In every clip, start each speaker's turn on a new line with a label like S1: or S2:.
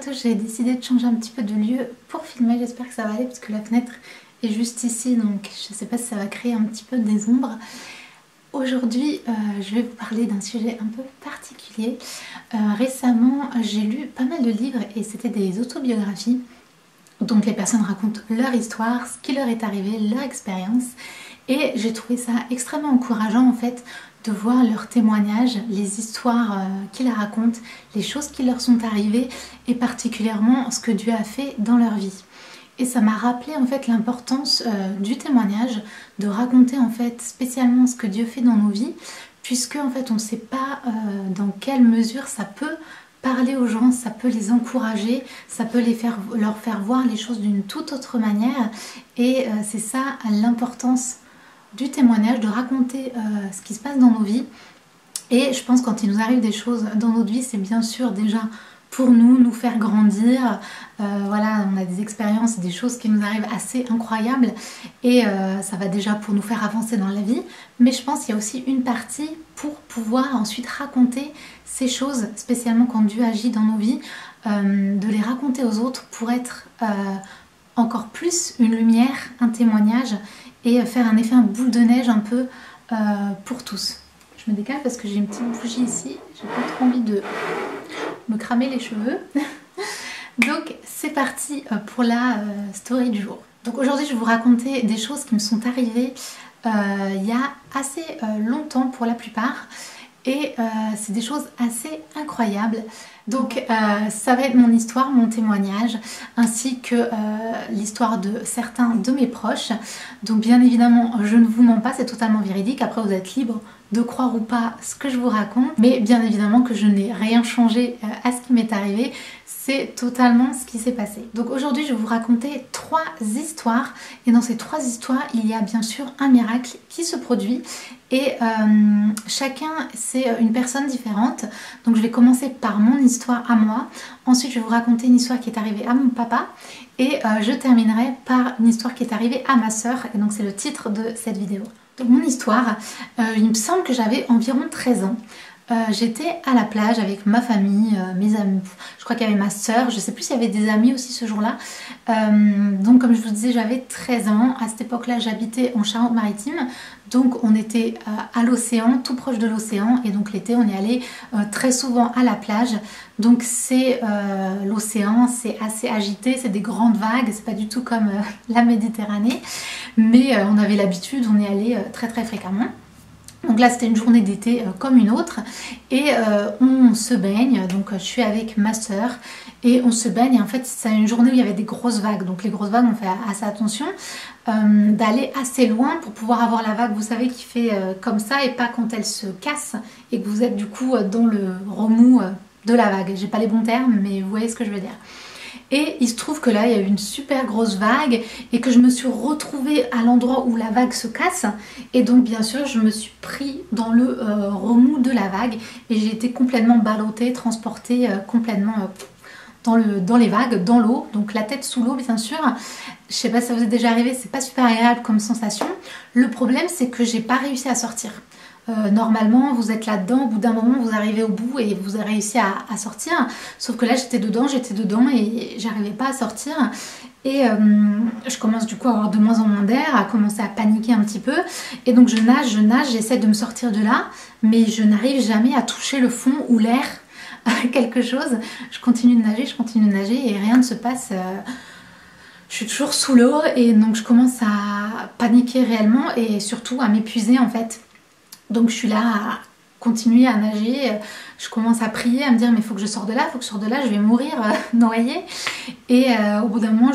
S1: tous, j'ai décidé de changer un petit peu de lieu pour filmer, j'espère que ça va aller parce que la fenêtre est juste ici, donc je sais pas si ça va créer un petit peu des ombres. Aujourd'hui, je vais vous parler d'un sujet un peu particulier. Récemment, j'ai lu pas mal de livres et c'était des autobiographies. Donc les personnes racontent leur histoire, ce qui leur est arrivé, leur expérience. Et j'ai trouvé ça extrêmement encourageant en fait de voir leurs témoignages, les histoires qu'ils racontent, les choses qui leur sont arrivées et particulièrement ce que Dieu a fait dans leur vie. Et ça m'a rappelé en fait l'importance du témoignage, de raconter en fait spécialement ce que Dieu fait dans nos vies, puisque en fait on ne sait pas dans quelle mesure ça peut parler aux gens, ça peut les encourager, ça peut leur faire voir les choses d'une toute autre manière. Et c'est ça l'importance du témoignage, de raconter ce qui se passe dans nos vies. Et je pense quand il nous arrive des choses dans notre vie, c'est bien sûr déjà pour nous faire grandir. Voilà, on a des expériences, des choses qui nous arrivent assez incroyables et ça va déjà pour nous faire avancer dans la vie. Mais je pense qu'il y a aussi une partie pour pouvoir ensuite raconter ces choses, spécialement quand Dieu agit dans nos vies, de les raconter aux autres pour être encore plus une lumière, un témoignage et faire un effet, un boule de neige un peu pour tous. Je me décale parce que j'ai une petite bougie ici, j'ai pas trop envie de me cramer les cheveux. Donc c'est parti pour la story du jour. Donc aujourd'hui je vais vous raconter des choses qui me sont arrivées il y a assez longtemps pour la plupart. Et c'est des choses assez incroyables. Donc ça va être mon histoire, mon témoignage, ainsi que l'histoire de certains de mes proches. Donc bien évidemment, je ne vous mens pas, c'est totalement véridique. Après, vous êtes libre de croire ou pas ce que je vous raconte. Mais bien évidemment que je n'ai rien changé à ce qui m'est arrivé. C'est totalement ce qui s'est passé. Donc aujourd'hui, je vais vous raconter 3 histoires. Et dans ces 3 histoires, il y a bien sûr un miracle qui se produit. Et chacun, c'est une personne différente. Donc je vais commencer par mon histoire à moi. Ensuite, je vais vous raconter une histoire qui est arrivée à mon papa. Et je terminerai par une histoire qui est arrivée à ma soeur. Et donc c'est le titre de cette vidéo. Donc mon histoire, il me semble que j'avais environ 13 ans. J'étais à la plage avec ma famille, mes amis, je crois qu'il y avait ma soeur, je sais plus s'il y avait des amis aussi ce jour-là. Donc comme je vous disais, j'avais 13 ans, à cette époque-là j'habitais en Charente-Maritime, donc on était à l'océan, tout proche de l'océan, et donc l'été on y allait très souvent à la plage. Donc c'est l'océan, c'est assez agité, c'est des grandes vagues, c'est pas du tout comme la Méditerranée, mais on avait l'habitude, on y allait très fréquemment. Donc là c'était une journée d'été comme une autre et on se baigne, donc je suis avec ma soeur et on se baigne et en fait c'est une journée où il y avait des grosses vagues, donc les grosses vagues on fait assez attention d'aller assez loin pour pouvoir avoir la vague, vous savez, qui fait comme ça et pas quand elle se casse et que vous êtes du coup dans le remous de la vague. J'ai pas les bons termes mais vous voyez ce que je veux dire. Et il se trouve que là il y a eu une super grosse vague et que je me suis retrouvée à l'endroit où la vague se casse et donc bien sûr je me suis pris dans le remous de la vague et j'ai été complètement ballottée, transportée complètement dans les vagues, dans l'eau, donc la tête sous l'eau bien sûr. Je sais pas si ça vous est déjà arrivé, c'est pas super agréable comme sensation. Le problème c'est que j'ai pas réussi à sortir. Normalement vous êtes là-dedans, au bout d'un moment vous arrivez au bout et vous avez réussi à sortir, sauf que là j'étais dedans et j'arrivais pas à sortir et je commence du coup à avoir de moins en moins d'air, à commencer à paniquer un petit peu et donc je nage, j'essaie de me sortir de là mais je n'arrive jamais à toucher le fond ou l'air, quelque chose. Je continue de nager et rien ne se passe. Je suis toujours sous l'eau et donc je commence à paniquer réellement et surtout à m'épuiser en fait. Donc je suis là à continuer à nager, je commence à prier, à me dire mais il faut que je sorte de là, je vais mourir noyée. Et au bout d'un moment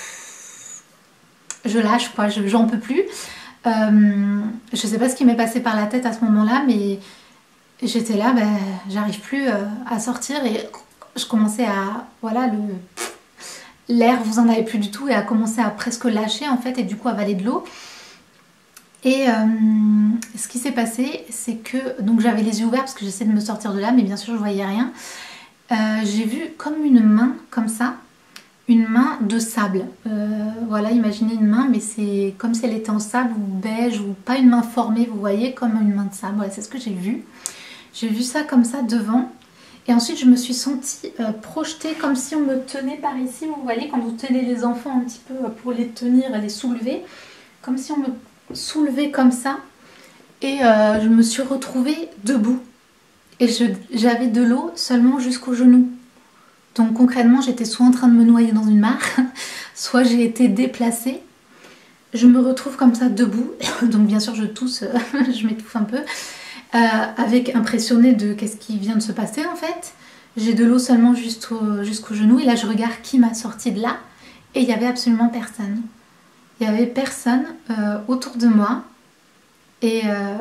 S1: je lâche quoi, j'en peux plus. Je sais pas ce qui m'est passé par la tête à ce moment-là, mais j'étais là, j'arrive plus à sortir et je commençais à, voilà, l'air vous en avez plus du tout et à commencer à presque lâcher en fait et du coup avaler de l'eau. Et ce qui s'est passé, c'est que donc j'avais les yeux ouverts parce que j'essayais de me sortir de là, mais bien sûr je voyais rien. J'ai vu comme une main, comme ça, une main de sable. Voilà, imaginez une main, mais c'est comme si elle était en sable ou beige, ou pas une main formée, vous voyez, comme une main de sable. Voilà, c'est ce que j'ai vu. J'ai vu ça comme ça devant. Et ensuite je me suis sentie projetée comme si on me tenait par ici. Vous voyez quand vous tenez les enfants un petit peu pour les tenir et les soulever, comme si on me soulevait comme ça. Et je me suis retrouvée debout. Et j'avais de l'eau seulement jusqu'aux genoux. Donc concrètement j'étais soit en train de me noyer dans une mare, soit j'ai été déplacée. Je me retrouve comme ça debout, donc bien sûr je tousse, je m'étouffe un peu, avec impressionnée de qu'est-ce qui vient de se passer en fait. J'ai de l'eau seulement jusqu'au genou et là je regarde qui m'a sorti de là et il n'y avait absolument personne. Il n'y avait personne autour de moi et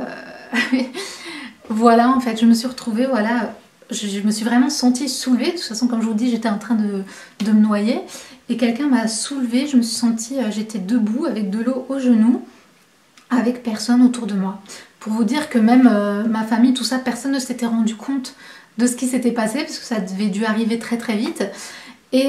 S1: voilà en fait je me suis retrouvée, voilà, je me suis vraiment sentie soulevée. De toute façon comme je vous dis j'étais en train de me noyer et quelqu'un m'a soulevée, je me suis sentie, j'étais debout avec de l'eau au genou, avec personne autour de moi. Pour vous dire que même ma famille, tout ça, personne ne s'était rendu compte de ce qui s'était passé parce que ça devait dû arriver très très vite. Et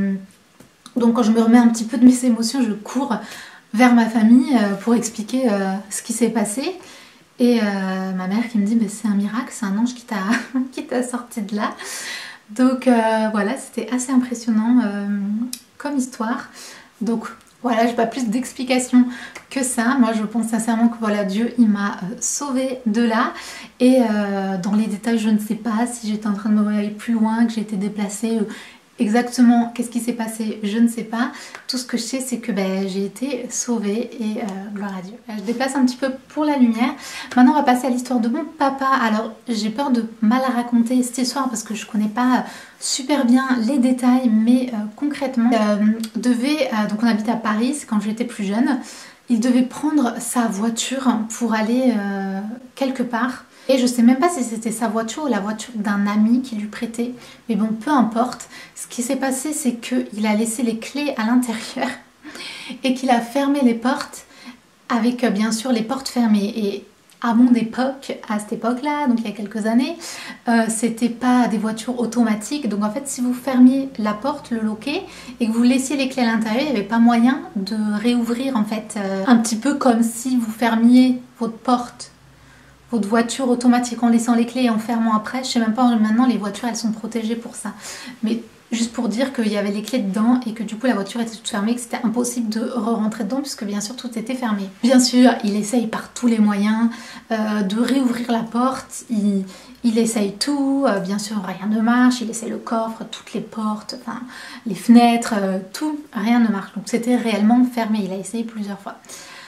S1: donc quand je me remets un petit peu de mes émotions, je cours vers ma famille pour expliquer ce qui s'est passé. Et ma mère qui me dit mais c'est un miracle, c'est un ange qui t'a sorti de là. Donc voilà, c'était assez impressionnant comme histoire. Donc voilà, j'ai pas plus d'explications que ça. Moi je pense sincèrement que voilà, Dieu il m'a sauvée de là. Et dans les détails je ne sais pas si j'étais en train de me aller plus loin, que j'ai été déplacée. Exactement qu'est-ce qui s'est passé, je ne sais pas. Tout ce que je sais c'est que j'ai été sauvée et gloire à Dieu. Je déplace un petit peu pour la lumière. Maintenant on va passer à l'histoire de mon papa. Alors j'ai peur de mal raconter cette histoire parce que je connais pas super bien les détails, mais concrètement donc on habite à Paris, c'est quand j'étais plus jeune. Il devait prendre sa voiture pour aller quelque part. Et je sais même pas si c'était sa voiture ou la voiture d'un ami qui lui prêtait. Mais bon, peu importe. Ce qui s'est passé, c'est qu'il a laissé les clés à l'intérieur et qu'il a fermé les portes avec bien sûr les portes fermées. Et à mon époque, à cette époque-là, donc il y a quelques années, c'était pas des voitures automatiques. Donc en fait, si vous fermiez la porte, le loquet, et que vous laissiez les clés à l'intérieur, il n'y avait pas moyen de réouvrir en fait. Un petit peu comme si vous fermiez votre porte, votre voiture automatique en laissant les clés et en fermant après. Je sais même pas, maintenant les voitures elles sont protégées pour ça. Mais juste pour dire qu'il y avait les clés dedans et que du coup la voiture était toute fermée, que c'était impossible de re-rentrer dedans puisque bien sûr tout était fermé. Bien sûr, il essaye par tous les moyens de réouvrir la porte, il essaye tout, bien sûr rien ne marche, il essaye le coffre, toutes les portes, enfin les fenêtres, tout, rien ne marche. Donc c'était réellement fermé, il a essayé plusieurs fois.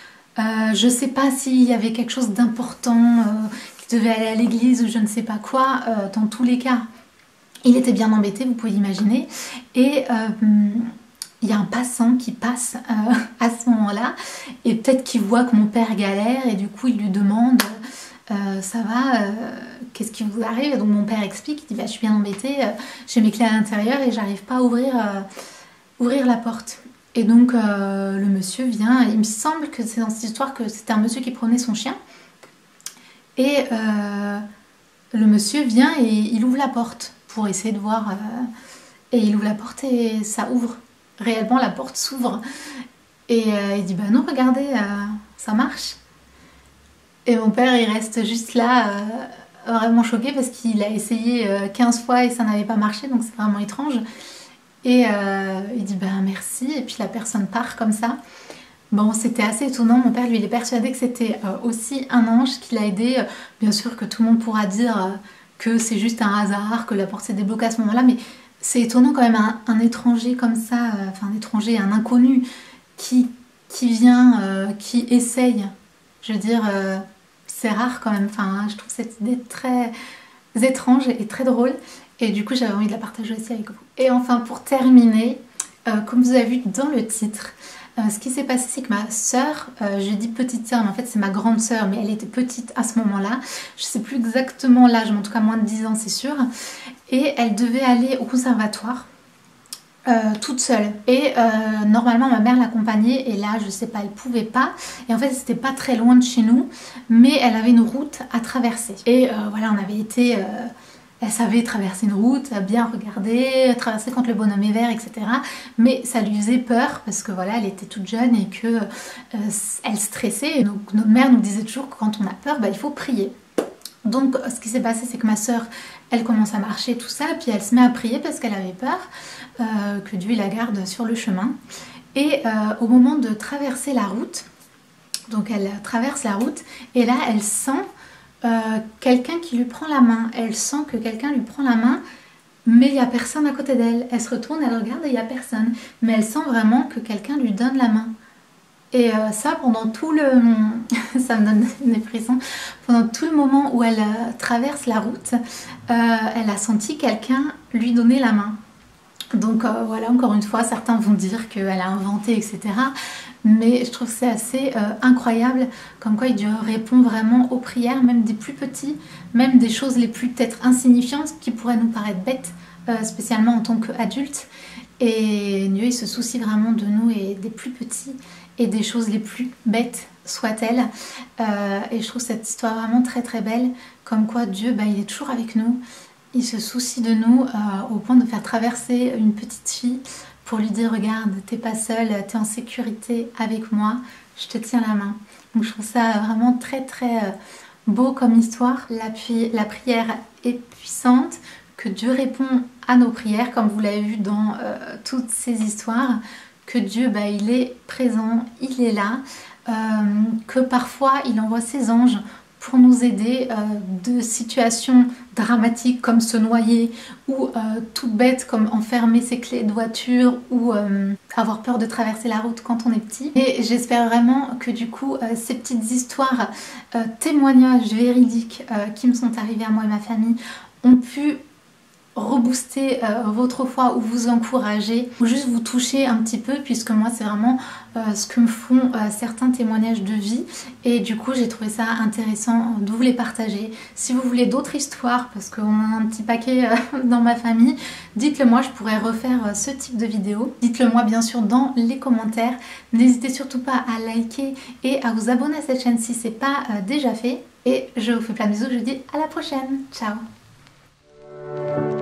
S1: Je sais pas s'il y avait quelque chose d'important, qu'il devait aller à l'église ou je ne sais pas quoi. Dans tous les cas, il était bien embêté, vous pouvez imaginer. Et il y a un passant qui passe à ce moment-là et peut-être qu'il voit que mon père galère et du coup il lui demande ça va, qu'est-ce qui vous arrive? Et donc mon père explique, il dit je suis bien embêté, j'ai mes clés à l'intérieur et j'arrive pas à ouvrir la porte. Et donc le monsieur vient, il me semble que c'est dans cette histoire que c'était un monsieur qui prenait son chien. Et le monsieur vient et il ouvre la porte pour essayer de voir. Et il ouvre la porte et ça ouvre. Réellement la porte s'ouvre. Et il dit non regardez, ça marche. Et mon père il reste juste là, vraiment choqué parce qu'il a essayé 15 fois et ça n'avait pas marché, donc c'est vraiment étrange. Et il dit merci et puis la personne part comme ça. Bon, c'était assez étonnant. Mon père lui il est persuadé que c'était aussi un ange qui l'a aidé. Bien sûr que tout le monde pourra dire que c'est juste un hasard, que la porte s'est débloquée à ce moment là, mais c'est étonnant quand même un étranger comme ça, enfin un étranger, un inconnu qui vient, qui essaye. Je veux dire, c'est rare quand même, enfin je trouve cette idée très étrange et très drôle. Et du coup j'avais envie de la partager aussi avec vous. Et enfin pour terminer, comme vous avez vu dans le titre, ce qui s'est passé c'est que ma soeur, je dis petite soeur mais en fait c'est ma grande soeur, mais elle était petite à ce moment là, je sais plus exactement l'âge mais en tout cas moins de 10 ans c'est sûr, et elle devait aller au conservatoire toute seule et normalement ma mère l'accompagnait et là je sais pas, elle pouvait pas et en fait c'était pas très loin de chez nous mais elle avait une route à traverser et voilà on avait été... Elle savait traverser une route, bien regarder, traverser quand le bonhomme est vert, etc. Mais ça lui faisait peur parce que voilà, elle était toute jeune et que elle stressait. Et donc notre mère nous disait toujours que quand on a peur, il faut prier. Donc ce qui s'est passé, c'est que ma soeur, elle commence à marcher tout ça, puis elle se met à prier parce qu'elle avait peur que Dieu la garde sur le chemin. Et au moment de traverser la route, donc elle traverse la route et là elle sent quelqu'un qui lui prend la main. Elle sent que quelqu'un lui prend la main, mais il n'y a personne à côté d'elle. Elle se retourne, elle regarde et il n'y a personne. Mais elle sent vraiment que quelqu'un lui donne la main. Et ça, pendant tout le... ça me donne des frissons. Pendant tout le moment où elle traverse la route, elle a senti quelqu'un lui donner la main. Donc voilà, encore une fois, certains vont dire qu'elle a inventé, etc. Mais je trouve que c'est assez incroyable, comme quoi Dieu répond vraiment aux prières, même des plus petits, même des choses les plus peut-être insignifiantes qui pourraient nous paraître bêtes, spécialement en tant qu'adultes. Et Dieu, il se soucie vraiment de nous et des plus petits et des choses les plus bêtes soient-elles. Et je trouve cette histoire vraiment très très belle, comme quoi Dieu, il est toujours avec nous. Il se soucie de nous au point de faire traverser une petite fille pour lui dire regarde, t'es pas seule, t'es en sécurité avec moi, je te tiens la main. Donc je trouve ça vraiment très très beau comme histoire. La prière est puissante, que Dieu répond à nos prières, comme vous l'avez vu dans toutes ces histoires, que Dieu il est présent, il est là, que parfois il envoie ses anges pour nous aider de situations dramatiques comme se noyer ou tout bête comme enfermer ses clés de voiture ou avoir peur de traverser la route quand on est petit. Et j'espère vraiment que du coup ces petites histoires, témoignages véridiques qui me sont arrivés à moi et ma famille ont pu rebooster votre foi ou vous encourager ou juste vous toucher un petit peu, puisque moi c'est vraiment ce que me font certains témoignages de vie et du coup j'ai trouvé ça intéressant de vous les partager. Si vous voulez d'autres histoires, parce qu'on a un petit paquet dans ma famille, dites-le moi, je pourrais refaire ce type de vidéo. Dites-le moi bien sûr dans les commentaires. N'hésitez surtout pas à liker et à vous abonner à cette chaîne si c'est pas déjà fait. Et je vous fais plein de bisous, je vous dis à la prochaine. Ciao.